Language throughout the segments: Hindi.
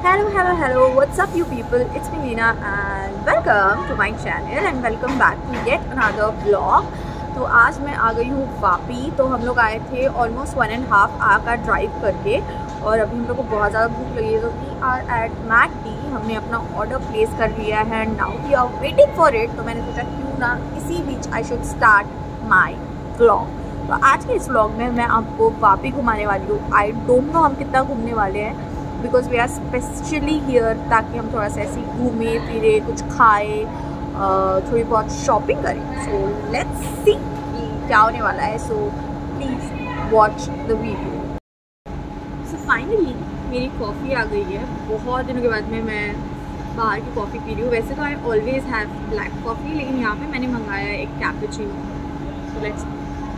Hello, what's up you people? It's me Leena and welcome to my channel and welcome back to yet another vlog। तो आज मैं आ गई हूँ वापी। तो हम लोग आए थे ऑलमोस्ट 1.5 आवर का ड्राइव करके और अभी हम लोग को बहुत ज़्यादा भूख लगी है, तो वी आर एट मैकडी। हमने अपना ऑर्डर प्लेस कर लिया है, now we are waiting for it. तो मैंने सोचा क्यों ना इसी बीच I should start my vlog. तो आज के इस व्लॉग में मैं आपको वापी घुमाने वाली हूँ। आई डोंट नो हम कितना घूमने वाले हैं because we are specially here ताकि हम थोड़ा सा ऐसे घूमे फिरे, कुछ खाए, थोड़ी बहुत शॉपिंग करें। सो लेट्स सी क्या होने वाला है। So please watch the video. So finally मेरी कॉफ़ी आ गई है। बहुत दिनों के बाद में मैं बाहर की कॉफ़ी पी रही हूँ। वैसे तो I always have black coffee, लेकिन यहाँ पे मैंने मंगाया है एक cappuccino. So let's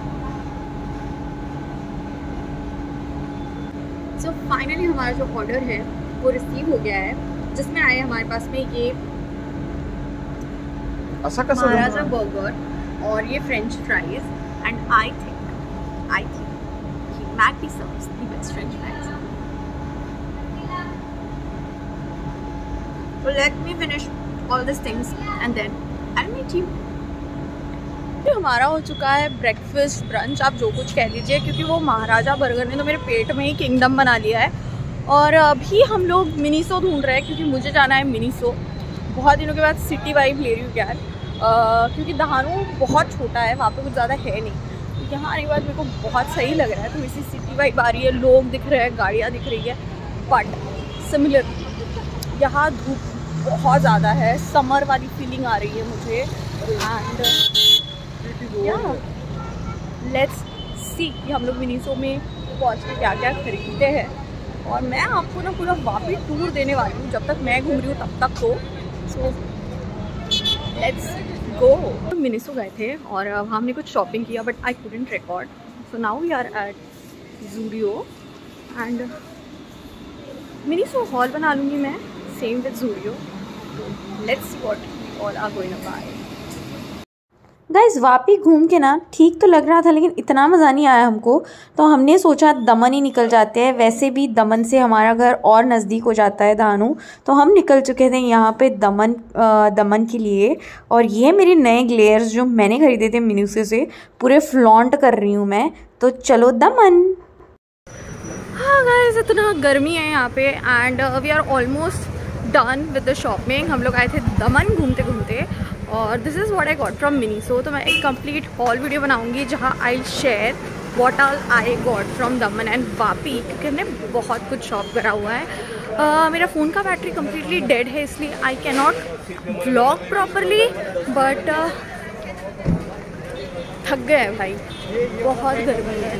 so finally हमारा जो ऑर्डर है वो रिसीव हो गया है, जिसमें आए हमारे पास में ये महाराजा बर्गर और ये French fries and I think McD serves the best French fries. So let me finish all these things and then I'll meet you। हमारा हो चुका है ब्रेकफास्ट ब्रंच, आप जो कुछ कह लीजिए, क्योंकि वो महाराजा बर्गर ने तो मेरे पेट में ही किंगडम बना लिया है। और अभी हम लोग मिनीसो ढूंढ रहे हैं क्योंकि मुझे जाना है मिनीसो। बहुत दिनों के बाद सिटी वाइब ले रही हूँ यार, क्योंकि दहानू बहुत छोटा है, वहाँ पे कुछ ज़्यादा है नहीं। तो यहाँ आने के बाद मेरे को बहुत सही लग रहा है, तो इसी सिटी वाइब आ रही है, लोग दिख रहे हैं, गाड़ियाँ दिख रही है। बट सिमिलर यहाँ धूप बहुत ज़्यादा है, समर वाली फीलिंग आ रही है मुझे। एंड लेट्स सी कि हम लोग मिनीसो में पहुँच के क्या क्या खरीदते हैं। और मैं आपको ना पूरा वापी टूर देने वाली हूँ, जब तक मैं घूम रही हूँ तब तक। तो सो लेट्स गो। मिनीसो गए थे और हमने कुछ शॉपिंग किया, but I couldn't record. So now we are at Zudio and Miniso haul बना लूँगी मैं, same with Zudio. Let's see what we all are going to buy. Guys Vapi घूम के ना ठीक तो लग रहा था, लेकिन इतना मज़ा नहीं आया हमको। तो हमने सोचा दमन ही निकल जाते हैं। वैसे भी दमन से हमारा घर और नज़दीक हो जाता है दानू। तो हम निकल चुके थे यहाँ पे दमन के लिए। और ये मेरे नए ग्लेयर्स जो मैंने ख़रीदे थे मिनीसो से, पूरे फ्लॉन्ट कर रही हूँ मैं। तो चलो दमन। हाँ गाइस, इतना गर्मी है यहाँ पे and we are almost done with the shopping. हम लोग आए थे दमन घूमते घूमते और this is what I got from Miniso. तो मैं एक कंप्लीट हॉल वीडियो बनाऊंगी जहाँ I share what all I got from Daman and Vapi, क्योंकि हमने बहुत कुछ शॉप करा हुआ है। मेरा फ़ोन का बैटरी कम्प्लीटली डेड है, इसलिए I can not vlog properly. But थक गए हैं भाई, बहुत गर्मी है।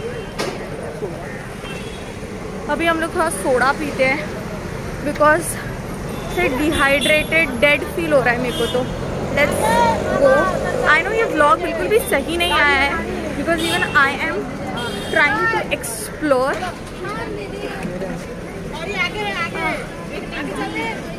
अभी हम लोग थोड़ा सोडा पीते हैं बिकॉज से डिहाइड्रेटेड डेड फील हो रहा है मेरे को। तो लेट्स गो। आई नो ये व्लॉग बिल्कुल भी सही नहीं आया है because even I am trying to explore.